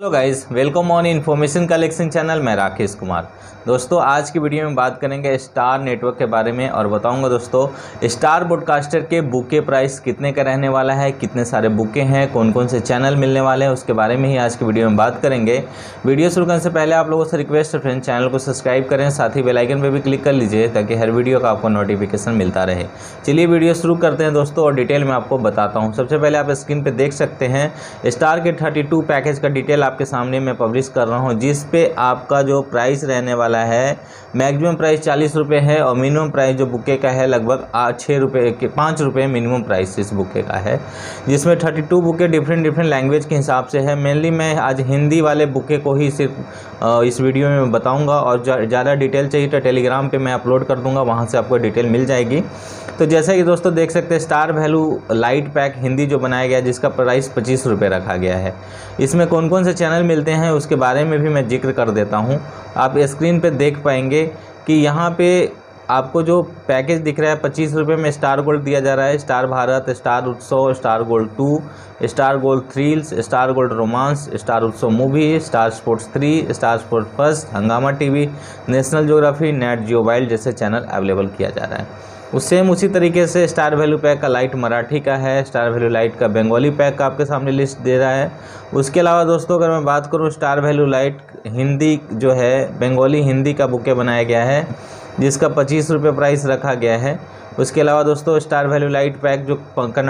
Hello guys, welcome on information collection channel. मैं राकेश कुमार। दोस्तों, आज की वीडियो में बात करेंगे स्टार नेटवर्क के बारे में और बताऊंगा दोस्तों स्टार ब्रॉडकास्टर के बुके प्राइस कितने का रहने वाला है, कितने सारे बुके हैं, कौन कौन से चैनल मिलने वाले हैं, उसके बारे में ही आज की वीडियो में बात करेंगे। वीडियो शुरू करने से पहले आप लोगों से रिक्वेस्ट है फ्रेंड्स, चैनल को सब्सक्राइब करें, साथ ही बेल आइकन पर भी क्लिक कर लीजिए ताकि हर वीडियो का आपको नोटिफिकेशन मिलता रहे। चलिए वीडियो शुरू करते हैं दोस्तों और डिटेल में आपको बताता हूँ। सबसे पहले आप स्क्रीन पर देख सकते हैं स्टार के 32 पैकेज का डिटेल आपके सामने मैं पब्लिश कर रहा हूं, जिस पे आपका जो प्राइस रहने वाला है मैक्सिमम प्राइस 40 रुपये है और मिनिमम प्राइस जो बुके का है लगभग 6 रुपये के 5 रुपये मिनिमम प्राइस इस बुके का है, जिसमें 32 बुके डिफरेंट लैंग्वेज के हिसाब से है। मेनली मैं आज हिंदी वाले बुके को ही सिर्फ इस वीडियो में बताऊंगा और ज़्यादा डिटेल चाहिए तो टेलीग्राम पे मैं अपलोड कर दूंगा, वहाँ से आपको डिटेल मिल जाएगी। तो जैसा कि दोस्तों देख सकते हैं star value lite pack Hindi जो बनाया गया है जिसका प्राइस 25 रुपये रखा गया है। इसमें कौन कौन से चैनल मिलते हैं उसके बारे में भी मैं जिक्र कर देता हूं। आप स्क्रीन पे देख पाएंगे कि यहाँ पे आपको जो पैकेज दिख रहा है 25 रुपये में स्टार गोल्ड दिया जा रहा है, star Bharat, star Utsav, star gold 2, star gold thrills, star gold romance, star Utsav movie, star sports 3, star sports first, Hungama TV, national geographic, nat geo wild जैसे चैनल अवेलेबल किया जा रहा है। उसी तरीके से स्टार वैल्यू पैक का लाइट मराठी का है, स्टार वैल्यू लाइट का बंगाली पैक का आपके सामने लिस्ट दे रहा है। उसके अलावा दोस्तों अगर मैं बात करूं स्टार वैल्यू लाइट हिंदी जो है बंगाली हिंदी का बुके बनाया गया है जिसका 25 रुपये प्राइस रखा गया है। उसके अलावा दोस्तों स्टार वैल्यू लाइट पैक जो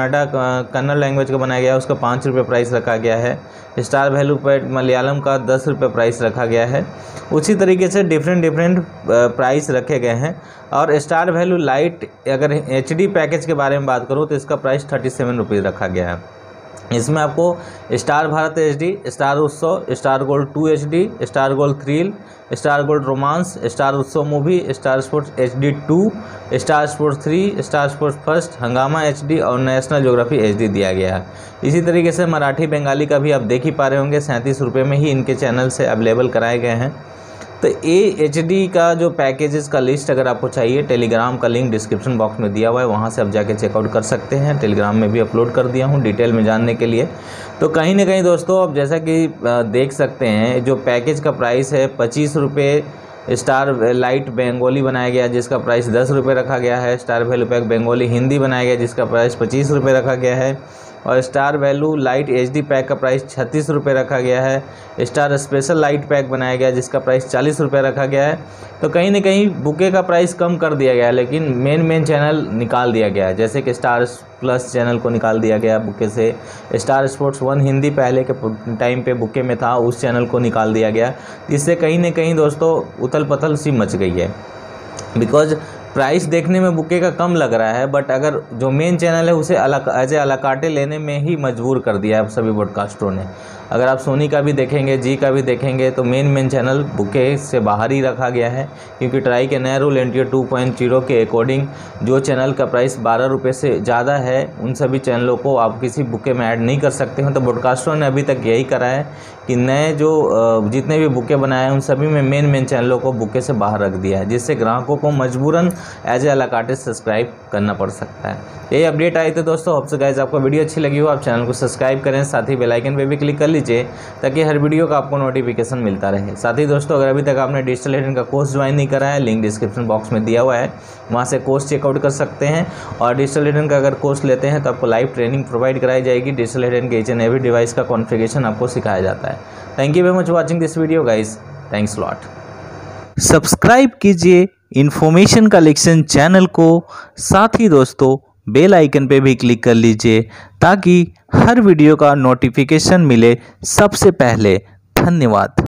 कन्नड़ लैंग्वेज का बनाया गया है उसका 5 रुपये प्राइस रखा गया है। स्टार वैल्यू पैक मलयालम का 10 रुपये प्राइस रखा गया है। उसी तरीके से डिफरेंट प्राइस रखे गए हैं। और स्टार वैल्यू लाइट अगर HD पैकेज के बारे में बात करूँ तो इसका प्राइस 37 रुपीज़ रखा गया है। इसमें आपको star Bharat HD, star Utsav, star gold 2 HD, star gold thrill, star gold romance, star Utsav movie, star sports HD 2, star sports 3, star sports first, Hungama HD और नेशनल ज्योग्राफी HD दिया गया है। इसी तरीके से मराठी बंगाली का भी आप देख ही पा रहे होंगे 37 रुपये में ही इनके चैनल से अवेलेबल कराए गए हैं। तो HD का जो पैकेजेस का लिस्ट अगर आपको चाहिए टेलीग्राम का लिंक डिस्क्रिप्शन बॉक्स में दिया हुआ है, वहाँ से आप जाके चेकआउट कर सकते हैं। टेलीग्राम में भी अपलोड कर दिया हूँ डिटेल में जानने के लिए। तो कहीं ना कहीं दोस्तों अब जैसा कि देख सकते हैं जो पैकेज का प्राइस है 25 रुपये स्टार लाइट बंगाली बनाया गया जिसका प्राइस 10 रुपये रखा गया है। Star value pack Bengali Hindi बनाया गया जिसका प्राइस 25 रुपये रखा गया है। और star value lite HD pack का प्राइस 36 रुपये रखा गया है। स्टार स्पेशल लाइट पैक बनाया गया जिसका प्राइस 40 रुपये रखा गया है। तो कहीं ना कहीं बुके का प्राइस कम कर दिया गया है, लेकिन मेन चैनल निकाल दिया गया है, जैसे कि स्टार प्लस चैनल को निकाल दिया गया बुके से। स्टार स्पोर्ट्स 1 हिंदी पहले के टाइम पे बुके में था, उस चैनल को निकाल दिया गया। इससे कहीं ना कहीं दोस्तों उथल पुथल सी मच गई है, बिकॉज प्राइस देखने में बुके का कम लग रहा है, बट अगर जो मेन चैनल है उसे एज ए अलाकाटे लेने में ही मजबूर कर दिया है सभी ब्रॉडकास्टरों ने। अगर आप सोनी का भी देखेंगे, जी का भी देखेंगे तो मेन चैनल बुके से बाहर ही रखा गया है, क्योंकि ट्राई के नए रूल NTO 2.0 के अकॉर्डिंग जो चैनल का प्राइस 12 रुपये से ज़्यादा है उन सभी चैनलों को आप किसी बुके में ऐड नहीं कर सकते हैं। तो ब्रॉडकास्टरों ने अभी तक यही करा है कि नए जो जितने भी बुके बनाए हैं उन सभी में मेन चैनलों को बुके से बाहर रख दिया है, जिससे ग्राहकों को मजबूरन एज ए अलाकाटे सब्सक्राइब करना पड़ सकता है। यही अपडेट आई थी दोस्तों। होप सो गाइस आपको वीडियो अच्छी लगी हो, आप चैनल को सब्सक्राइब करें, साथ ही बेल आइकन पे भी क्लिक कर लीजिए ताकि हर वीडियो का आपको नोटिफिकेशन मिलता रहे। साथ ही दोस्तों अगर अभी तक आपने डिजिटल हेडन का कोर्स ज्वाइन नहीं करा है, लिंक डिस्क्रिप्शन बॉक्स में दिया हुआ है, वहाँ से कोर्स चेकआउट कर सकते हैं। और डिजिटल हेडन का अगर कोर्स लेते हैं तो आपको लाइव ट्रेनिंग प्रोवाइड कराई जाएगी। डिजिटल हेडन के ईच एंड एवरी डिवाइस का कॉन्फ़िगरेशन आपको सिखाया जाता है। Thank you very much watching this video guys, thanks lot. Subscribe कीजिए इन्फॉर्मेशन कलेक्शन चैनल को, साथ ही दोस्तों बेल आइकन पे भी क्लिक कर लीजिए ताकि हर वीडियो का नोटिफिकेशन मिले सबसे पहले। धन्यवाद।